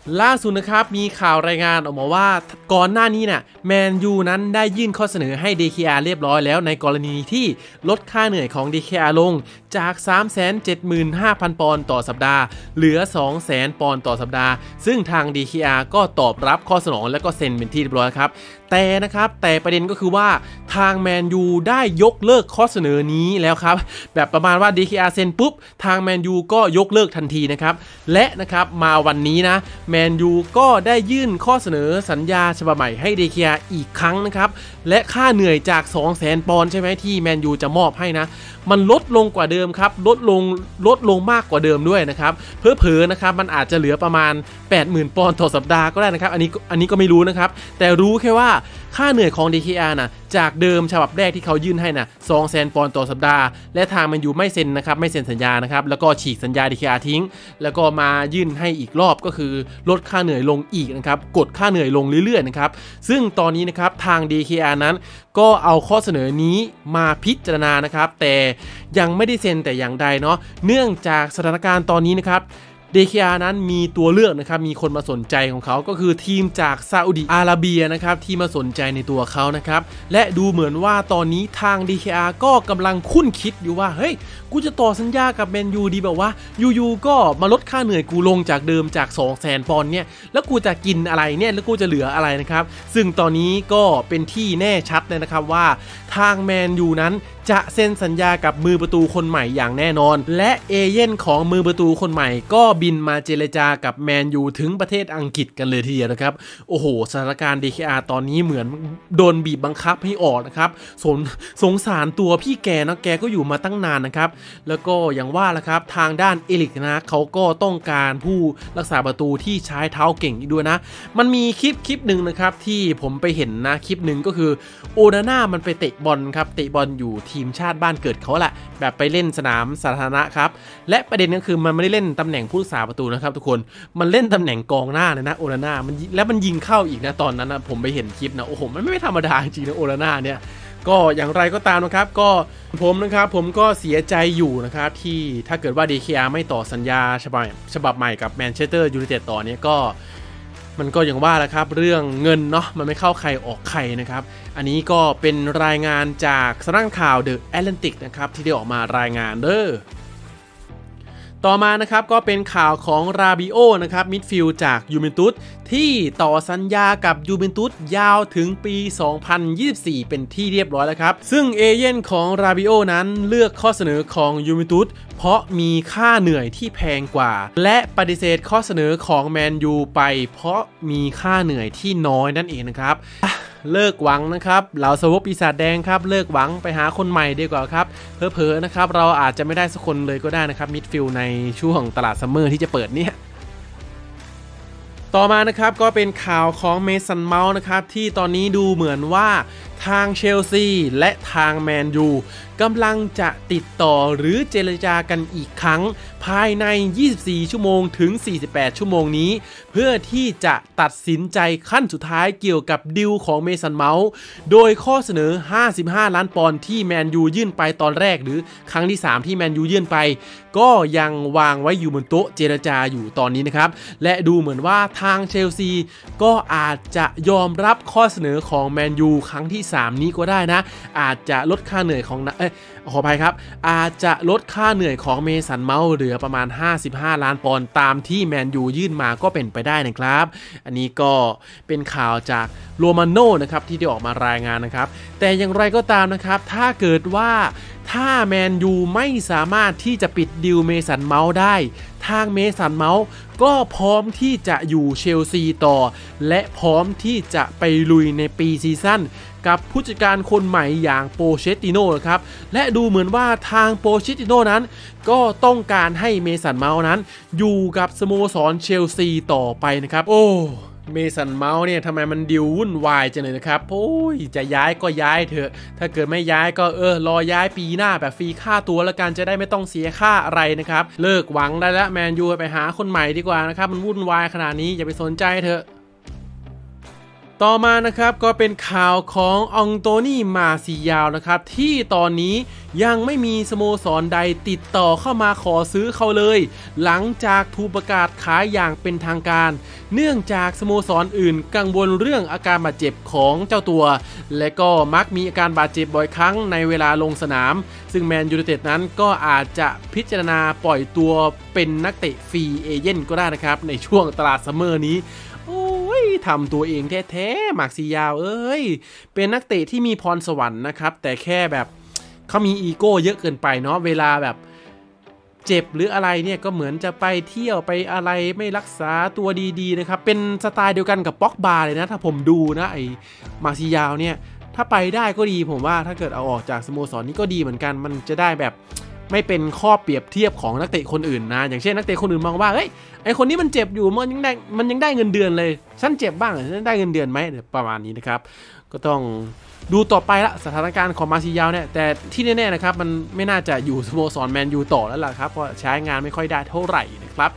ล่าสุดนะครับมีข่าวรายงานออกมาว่าก่อนหน้านี้เนี่ยแมนยูนั้นได้ยื่นข้อเสนอให้ DKR เรียบร้อยแล้วในกรณีที่ลดค่าเหนื่อยของ DKR ลงจาก 375,000 ปอนด์ต่อสัปดาห์เหลือ 200,000 ปอนด์ต่อสัปดาห์ซึ่งทาง DKR ก็ตอบรับข้อเสนอและก็เซ็นเป็นที่เรียบร้อยครับแต่ประเด็นก็คือว่าทางแมนยูได้ยกเลิกข้อเสนอนี้แล้วครับแบบประมาณว่า DKR เซ็นปุ๊บทางแมนยูก็ยกเลิกทันทีนะครับและนะครับมาวันนี้นะแมนยูก็ได้ยื่นข้อเสนอสัญญาฉบับใหม่ให้ DKR อีกครั้งนะครับและค่าเหนื่อยจาก 200,000 ปอนด์ใช่ไหมที่แมนยูจะมอบให้นะมันลดลงกว่าเดิมครับลดลงมากกว่าเดิมด้วยนะครับเผลอๆนะครับมันอาจจะเหลือประมาณ 80,000 ปอนด์ต่อสัปดาห์ก็ได้นะครับอันนี้ก็ไม่รู้นะครับแต่รู้แค่ว่าค่าเหนื่อยของ DKR นะจากเดิมฉบับแรกที่เขายื่นให้นะ 200,000 ปอนด์ต่อสัปดาห์และทางแมนยูไม่เซ็นนะครับไม่เซ็นสัญญานะครับแล้วก็ฉีกสัญญา DKR ทิ้งแล้วก็มายื่นให้อีกรอบก็คือลดค่าเหนื่อยลงอีกนะครับกดค่าเหนื่อยลงเรื่อยๆนะครับซึ่งตอนนี้นะครับทาง DKR นั้นก็เอาข้อเสนอนี้มาพิจารณานะครับแต่ยังไม่ได้เซ็นแต่อย่างใดเนาะเนื่องจากสถานการณ์ตอนนี้นะครับDKR นั้นมีตัวเลือกนะครับมีคนมาสนใจของเขาก็คือทีมจากซาอุดิอาระเบียนะครับที่มาสนใจในตัวเขานะครับและดูเหมือนว่าตอนนี้ทาง DKR ก็กำลังคุ้นคิดอยู่ว่าเฮ้ยกูจะต่อสัญญากับแมนยูดีแบบว่ายูก็มาลดค่าเหนื่อยกูลงจากเดิมจาก 200,000 ปอนด์เนี่ยแล้วกูจะกินอะไรเนี่ยแล้วกูจะเหลืออะไรนะครับซึ่งตอนนี้ก็เป็นที่แน่ชัดเลยนะครับว่าทางแมนยูนั้นจะเซ็นสัญญากับมือประตูคนใหม่อย่างแน่นอนและเอเย่นของมือประตูคนใหม่ก็บินมาเจรจากับแมนยูถึงประเทศอังกฤษกันเลยทีเดียวนะครับโอ้โหสถานการณ์ DKR ตอนนี้เหมือนโดนบีบบังคับให้ออกนะครับสงสารตัวพี่แกนะแกก็อยู่มาตั้งนานนะครับแล้วก็อย่างว่าละครับทางด้านเอลิกนะเขาก็ต้องการผู้รักษาประตูที่ใช้เท้าเก่งอีกด้วยนะมันมีคลิปหนึ่งนะครับที่ผมไปเห็นนะคลิปหนึ่งก็คือโอนาน่ามันไปเตะบอลครับเตะบอลอยู่ทีมชาติบ้านเกิดเขาแหละแบบไปเล่นสนามสาธารณะครับและประเด็นก็คือมันไม่ได้เล่นตำแหน่งผู้รักษาประตูนะครับทุกคนมันเล่นตำแหน่งกองหน้าเลยนะโอนาน่ามันยิงเข้าอีกนะตอนนั้นนะผมไปเห็นคลิปนะโอ้โหมันไม่ธรรมดาจริงนะโอนาน่าเนี่ยก็อย่างไรก็ตามนะครับก็ผมก็เสียใจอยู่นะครับที่ถ้าเกิดว่า DKR ไม่ต่อสัญญาฉบับใหม่กับแมนเชสเตอร์ยูไนเต็ดต่อเนี่ยก็มันก็อย่างว่าแหละครับเรื่องเงินเนาะมันไม่เข้าใครออกใครนะครับอันนี้ก็เป็นรายงานจากสำนักข่าวเดอะแอตแลนติกนะครับที่ได้ออกมารายงานเด้อต่อมานะครับก็เป็นข่าวของราบิโอนะครับมิดฟิลด์จากยูเวนตุสที่ต่อสัญญากับยูเวนตุสยาวถึงปี 2024 เป็นที่เรียบร้อยแล้วครับซึ่งเอเย่นของราบิโอนั้นเลือกข้อเสนอของยูเวนตุสเพราะมีค่าเหนื่อยที่แพงกว่าและปฏิเสธข้อเสนอของแมนยูไปเพราะมีค่าเหนื่อยที่น้อยนั่นเองนะครับเลิกหวังนะครับเหล่าสาวกปีศาจแดงครับเลิกหวังไปหาคนใหม่ดีกว่าครับเผลอๆนะครับเราอาจจะไม่ได้สักคนเลยก็ได้นะครับมิดฟิลด์ในช่วงตลาดซัมเมอร์ที่จะเปิดเนี่ยต่อมานะครับก็เป็นข่าวของเมสันเมาส์นะครับที่ตอนนี้ดูเหมือนว่าทางเชลซีและทางแมนยูกำลังจะติดต่อหรือเจรจากันอีกครั้งภายใน 24 ชั่วโมงถึง 48 ชั่วโมงนี้เพื่อที่จะตัดสินใจขั้นสุดท้ายเกี่ยวกับดีลของเมสันเมาส์โดยข้อเสนอ 55 ล้านปอนด์ที่แมนยูยื่นไปตอนแรกหรือครั้งที่ 3 ที่แมนยูยื่นไปก็ยังวางไว้อยู่บนโต๊ะเจรจาอยู่ตอนนี้นะครับและดูเหมือนว่าทางเชลซีก็อาจจะยอมรับข้อเสนอของแมนยูครั้งที่ 3 นี้ก็ได้นะอาจจะลดค่าเหนื่อยของขออภัยครับอาจจะลดค่าเหนื่อยของเมสันเมาส์เหลือประมาณ 55 ล้านปอนด์ตามที่แมนยูยื่นมาก็เป็นไปได้นะครับอันนี้ก็เป็นข่าวจากโรมาโน่นะครับที่ได้ออกมารายงานนะครับแต่อย่างไรก็ตามนะครับถ้าเกิดว่าถ้าแมนยูไม่สามารถที่จะปิดดีลเมสันเมาส์ได้ทางเมสันเมาส์ก็พร้อมที่จะอยู่เชลซีต่อและพร้อมที่จะไปลุยในปีซีซั่นกับผู้จัดการคนใหม่อย่างโปเชตติโน่นะครับและดูเหมือนว่าทางโปเชตติโน่นั้นก็ต้องการให้เมสันเมาส์นั้นอยู่กับสโมสรเชลซีต่อไปนะครับโอ้เมสันเมาส์เนี่ยทำไมมันดิววุ่นวายจังเลยนะครับโอ้ยจะย้ายก็ย้ายเถอะถ้าเกิดไม่ย้ายก็รอย้ายปีหน้าแบบฟรีค่าตัวแล้วกันจะได้ไม่ต้องเสียค่าอะไรนะครับเลิกหวังได้แล้วแมนยูไปหาคนใหม่ดีกว่านะครับมันวุ่นวายขนาดนี้อย่าไปสนใจเถอะต่อมานะครับก็เป็นข่าวขององโตนี่มาซิยาวนะครับที่ตอนนี้ยังไม่มีสโมสรใดติดต่อเข้ามาขอซื้อเขาเลยหลังจากถูกประกาศขายอย่างเป็นทางการเนื่องจากสโมสรอื่นกังวลเรื่องอาการบาดเจ็บของเจ้าตัวและก็มักมีอาการบาดเจ็บบ่อยครั้งในเวลาลงสนามซึ่งแมนยูไนเต็ดนั้นก็อาจจะพิจารณาปล่อยตัวเป็นนักเตะฟรีเอเจนต์ก็ได้นะครับในช่วงตลาดซัมเมอร์นี้โอ้ยทำตัวเองแท้ๆมาร์ซิยาวเป็นนักเตะที่มีพรสวรรค์นะครับแต่แค่แบบเขามีอีโก้เยอะเกินไปเนาะเวลาแบบเจ็บหรืออะไรเนี่ยก็เหมือนจะไปเที่ยวไปอะไรไม่รักษาตัวดีๆนะครับเป็นสไตล์เดียวกันกับป็อกบาเลยนะถ้าผมดูนะไอ้มาร์ซิยาวเนี่ยถ้าไปได้ก็ดีผมว่าถ้าเกิดเอาออกจากสโมสรนี้ก็ดีเหมือนกันมันจะได้แบบไม่เป็นข้อเปรียบเทียบของนักเตะคนอื่นนะอย่างเช่นนักเตะคนอื่นมองว่าเฮ้ยไอคนนี้มันเจ็บอยู่มันยังได้เงินเดือนเลยฉันเจ็บบ้างฉันได้เงินเดือนไหมประมาณนี้นะครับก็ต้องดูต่อไปละสถานการณ์ของมาซิยาวเนี่ยแต่ที่แน่ๆนะครับมันไม่น่าจะอยู่สโมสรแมนยูต่อแล้วล่ะครับเพราะใช้งานไม่ค่อยได้เท่าไหร่นะครับ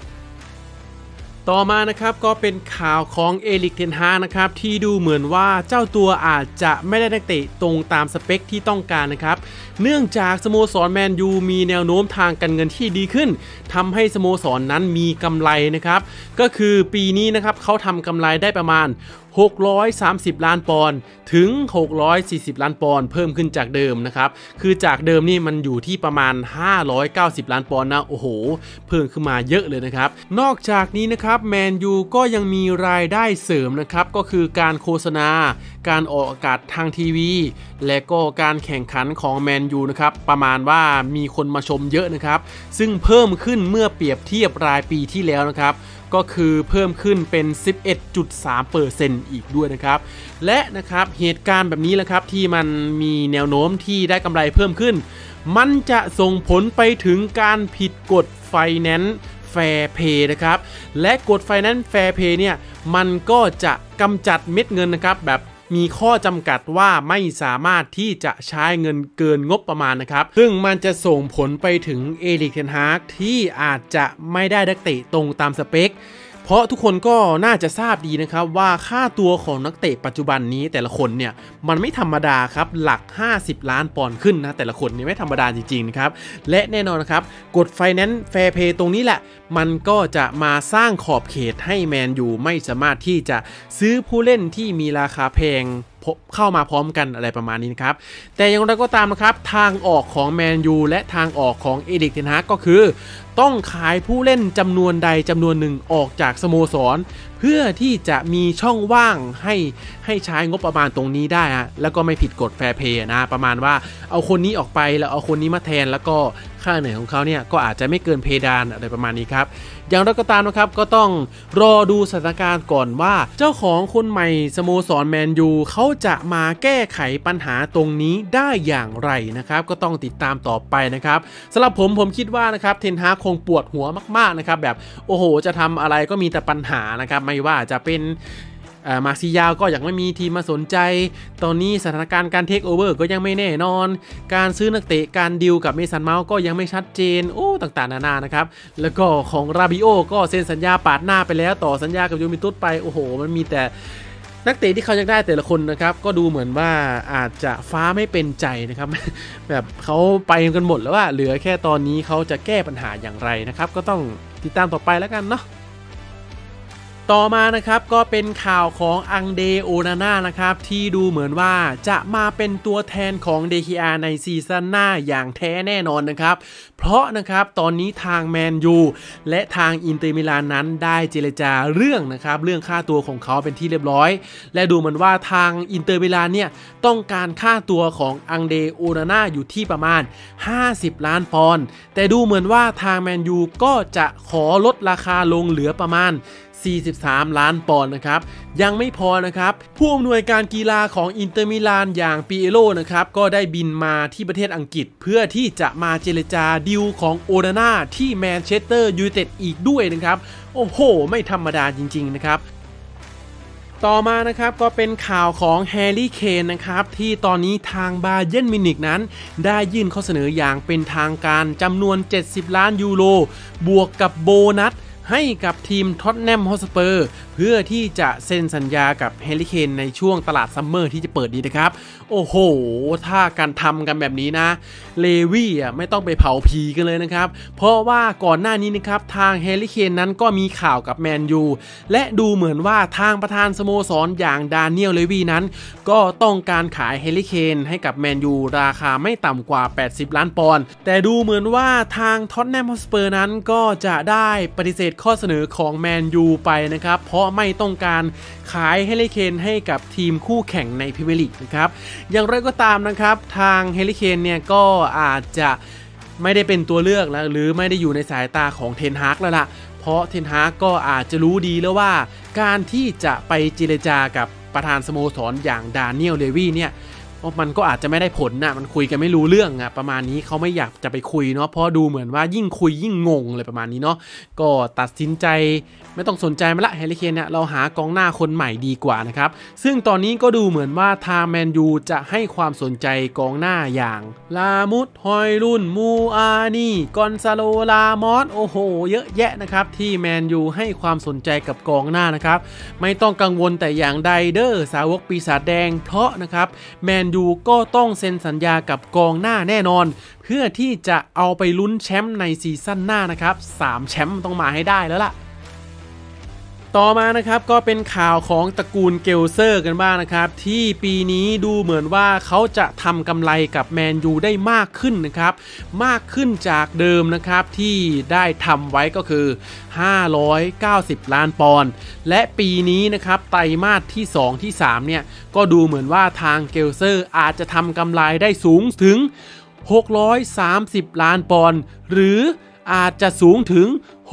ต่อมานะครับก็เป็นข่าวของเอริก เทนฮากนะครับที่ดูเหมือนว่าเจ้าตัวอาจจะไม่ได้นักเตะตรงตามสเปคที่ต้องการนะครับเนื่องจากสโมสรแมนยูมีแนวโน้มทางการเงินที่ดีขึ้นทำให้สโมสรนั้นมีกำไรนะครับก็คือปีนี้นะครับเขาทำกำไรได้ประมาณ630ล้านปอนด์ถึง640ล้านปอนด์เพิ่มขึ้นจากเดิมนะครับคือจากเดิมนี่มันอยู่ที่ประมาณ590ล้านปอนด์นะโอ้โหเพิ่มขึ้นมาเยอะเลยนะครับนอกจากนี้นะครับแมนยูก็ยังมีรายได้เสริมนะครับก็คือการโฆษณาการออกอากาศทางทีวีและก็การแข่งขันของแมนยูนะครับประมาณว่ามีคนมาชมเยอะนะครับซึ่งเพิ่มขึ้นเมื่อเปรียบเทียบรายปีที่แล้วนะครับก็คือเพิ่มขึ้นเป็น 11.3% อีกด้วยนะครับและนะครับเหตุการณ์แบบนี้แหละครับที่มันมีแนวโน้มที่ได้กำไรเพิ่มขึ้นมันจะส่งผลไปถึงการผิดกฎ Finance Fair Play นะครับและกฎ Finance Fair Play เนี่ยมันก็จะกำจัดเม็ดเงินนะครับแบบมีข้อจำกัดว่าไม่สามารถที่จะใช้เงินเกินงบประมาณนะครับซึ่งมันจะส่งผลไปถึงเอริก เทนฮากที่อาจจะไม่ได้นักเตะตรงตามสเปคเพราะทุกคนก็น่าจะทราบดีนะครับว่าค่าตัวของนักเตะปัจจุบันนี้แต่ละคนเนี่ยมันไม่ธรรมดาครับหลัก50ล้านปอนด์ขึ้นนะแต่ละคนเนี่ยไม่ธรรมดาจริงๆนะครับและแน่นอนนะครับกฎ Finance Fair Play ตรงนี้แหละมันก็จะมาสร้างขอบเขตให้แมนยูไม่สามารถที่จะซื้อผู้เล่นที่มีราคาแพงเข้ามาพร้อมกันอะไรประมาณนี้นะครับแต่อย่างไรก็ตามนะครับทางออกของแมนยูและทางออกของเอริก เทนฮากก็คือต้องขายผู้เล่นจำนวนใดจำนวนหนึ่งออกจากสโมสรเพื่อที่จะมีช่องว่างให้ใช้งบประมาณตรงนี้ได้ฮะแล้วก็ไม่ผิดกฎแฟร์เพย์นะประมาณว่าเอาคนนี้ออกไปแล้วเอาคนนี้มาแทนแล้วก็ค่าเหนื่อยของเขาเนี่ยก็อาจจะไม่เกินเพดานอะไรประมาณนี้ครับอย่างไรก็ตามนะครับก็ต้องรอดูสถานการณ์ก่อนว่าเจ้าของคนใหม่สโมสรแมนยูเขาจะมาแก้ไขปัญหาตรงนี้ได้อย่างไรนะครับก็ต้องติดตามต่อไปนะครับสำหรับผมคิดว่านะครับเทนฮากคงปวดหัวมากๆนะครับแบบโอ้โหจะทำอะไรก็มีแต่ปัญหานะครับไม่ว่าจะเป็นมาซิยาวก็ยังไม่มีทีมมาสนใจตอนนี้สถานการณ์การเทคโอเวอร์ก็ยังไม่แน่นอนการซื้อนักเตะการดีลกับเมสันเมาส์ก็ยังไม่ชัดเจนต่างๆนานานะครับแล้วก็ของราบิโอก็เซ็นสัญญาปาดหน้าไปแล้วต่อสัญญากับยูเวนตุสไปโอ้โหมันมีแต่นักเตะที่เขาอยากได้แต่ละคนนะครับก็ดูเหมือนว่าอาจจะฟ้าไม่เป็นใจนะครับแบบเขาไปกันหมดแล้วว่าเหลือแค่ตอนนี้เขาจะแก้ปัญหาอย่างไรนะครับก็ต้องติดตามต่อไปแล้วกันเนาะต่อมานะครับก็เป็นข่าวของอังเดโอนาน่านะครับที่ดูเหมือนว่าจะมาเป็นตัวแทนของ DKR ในซีซั่นหน้าอย่างแท้แน่นอนนะครับเพราะนะครับตอนนี้ทางแมนยูและทางอินเตอร์มิลานนั้นได้เจรจาเรื่องค่าตัวของเขาเป็นที่เรียบร้อยและดูเหมือนว่าทางอินเตอร์มิลานเนี่ยต้องการค่าตัวของอังเดโอนาน่าอยู่ที่ประมาณ50ล้านปอนด์แต่ดูเหมือนว่าทางแมนยูก็จะขอลดราคาลงเหลือประมาณ43ล้านปอนด์นะครับยังไม่พอนะครับผู้อำนวยการกีฬาของอินเตอร์มิลานอย่างปีเอโลนะครับก็ได้บินมาที่ประเทศอังกฤษเพื่อที่จะมาเจรจาดีลของโอนาน่าที่แมนเชสเตอร์ยูไนเต็ดอีกด้วยนะครับโอ้โหไม่ธรรมดาจริงๆนะครับต่อมานะครับก็เป็นข่าวของแฮร์รี่เคนนะครับที่ตอนนี้ทางบาเยิร์นมิวนิกนั้นได้ยื่นข้อเสนออย่างเป็นทางการจำนวน70ล้านยูโรบวกกับโบนัสให้กับทีมท็อตแนมฮอตสเปอร์เพื่อที่จะเซ็นสัญญากับแฮร์รี่เคนในช่วงตลาดซัมเมอร์ที่จะเปิดนี้นะครับโอ้โหถ้าการทำกันแบบนี้นะเลวี่ไม่ต้องไปเผาผีกันเลยนะครับเพราะว่าก่อนหน้านี้นะครับทางแฮร์รี่เคนนั้นก็มีข่าวกับแมนยูและดูเหมือนว่าทางประธานสโมสรอย่างดานิเอลเลวี่นั้นก็ต้องการขายแฮร์รี่เคนให้กับแมนยูราคาไม่ต่ำกว่า80 ล้านปอนด์แต่ดูเหมือนว่าทางท็อตแนมฮอตสเปอร์นั้นก็จะได้ปฏิเสธข้อเสนอของแมนยูไปนะครับเพราะไม่ต้องการขายแฮร์รี่เคนให้กับทีมคู่แข่งในพรีเมียร์ลีกนะครับอย่างไรก็ตามนะครับทางแฮร์รี่เคนเนี่ยก็อาจจะไม่ได้เป็นตัวเลือกแล้วหรือไม่ได้อยู่ในสายตาของเทนฮากแล้วล่ะเพราะเทนฮากก็อาจจะรู้ดีแล้วว่าการที่จะไปเจรจากับประธานสโมสรอย่างดานิเอลเลวี่เนี่ยมันก็อาจจะไม่ได้ผลนะมันคุยกันไม่รู้เรื่องอะประมาณนี้เขาไม่อยากจะไปคุยเนาะเพราะดูเหมือนว่ายิ่งคุยยิ่งงงเลยประมาณนี้เนาะก็ตัดสินใจไม่ต้องสนใจมาละแฮร์รี่เคนเนี่ยเราหากองหน้าคนใหม่ดีกว่านะครับซึ่งตอนนี้ก็ดูเหมือนว่าทางแมนยูจะให้ความสนใจกองหน้าอย่างลามุดฮอยลุนมูอานีกอนซาโลลามอสโอ้โหเยอะแยะนะครับที่แมนยูให้ความสนใจกับกองหน้านะครับไม่ต้องกังวลแต่อย่างใดเด้อสาวกปีศาจแดงเพราะนะครับแมนยูก็ต้องเซ็นสัญญากับกองหน้าแน่นอนเพื่อที่จะเอาไปลุ้นแชมป์ในซีซั่นหน้านะครับ3 แชมป์ต้องมาให้ได้แล้วล่ะต่อมานะครับก็เป็นข่าวของตระกูลเกลเซอร์กันบ้างนะครับที่ปีนี้ดูเหมือนว่าเขาจะทำกำไรกับแมนยูได้มากขึ้นนะครับมากขึ้นจากเดิมนะครับที่ได้ทำไว้ก็คือ590 ล้านปอนด์และปีนี้นะครับไตรมาสที่2ที่3เนี่ยก็ดูเหมือนว่าทางเกลเซอร์อาจจะทำกำไรได้สูงถึง630 ล้านปอนด์หรืออาจจะสูงถึง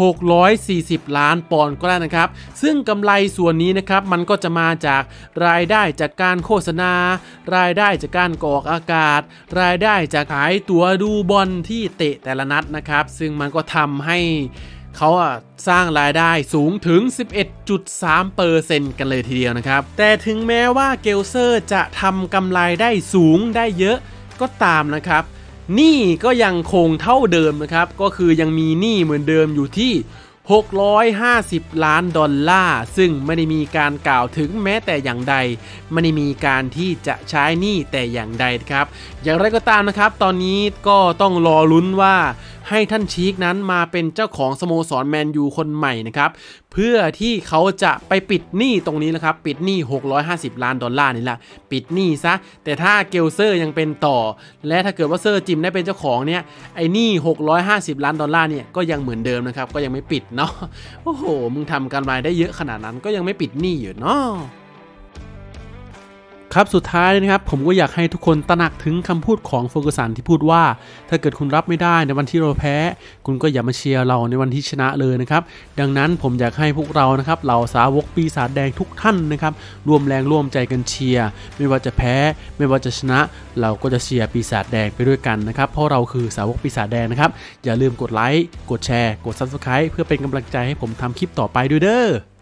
640 ล้านปอนด์ก็ได้นะครับซึ่งกำไรส่วนนี้นะครับมันก็จะมาจากรายได้จากการโฆษณารายได้จากการออกอากาศรายได้จากขายตั๋วดูบอลที่เตะแต่ละนัดนะครับซึ่งมันก็ทำให้เขาสร้างรายได้สูงถึง 11.3% กันเลยทีเดียวนะครับแต่ถึงแม้ว่าเกลเซอร์จะทำกำไรได้สูงได้เยอะก็ตามนะครับหนี้ก็ยังคงเท่าเดิมนะครับก็คือยังมีหนี้เหมือนเดิมอยู่ที่650 ล้านดอลลาร์ซึ่งไม่ได้มีการกล่าวถึงแม้แต่อย่างใดไม่ได้มีการที่จะใช้หนี้แต่อย่างใดครับอย่างไรก็ตามนะครับตอนนี้ก็ต้องรอลุ้นว่าให้ท่านชีคนั้นมาเป็นเจ้าของสโมสรแมนยูคนใหม่นะครับเพื่อที่เขาจะไปปิดหนี้ตรงนี้นะครับปิดหนี้650 ล้านดอลลาร์นี่แหละปิดหนี้ซะแต่ถ้าเกลเซอร์ยังเป็นต่อและถ้าเกิดว่าเซอร์จิมได้เป็นเจ้าของเนี่ยไอ้หนี้650 ล้านดอลลาร์เนี่ยก็ยังเหมือนเดิมนะครับก็ยังไม่ปิดเนาะโอ้โหมึงทำกำไรได้เยอะขนาดนั้นก็ยังไม่ปิดหนี้อยู่เนาะครับสุดท้ายนะครับผมก็อยากให้ทุกคนตระหนักถึงคำพูดของเฟอร์กูสันที่พูดว่าถ้าเกิดคุณรับไม่ได้ในวันที่เราแพ้คุณก็อย่ามาเชียร์เราในวันที่ชนะเลยนะครับดังนั้นผมอยากให้พวกเรานะครับเหล่าสาวกปีศาจแดงทุกท่านนะครับร่วมแรงร่วมใจกันเชียร์ไม่ว่าจะแพ้ไม่ว่าจะชนะเราก็จะเชียร์ปีศาจแดงไปด้วยกันนะครับเพราะเราคือสาวกปีศาจแดงนะครับอย่าลืมกดไลค์กดแชร์กด Subscribe เพื่อเป็นกำลังใจให้ผมทำคลิปต่อไปด้วยเด้อ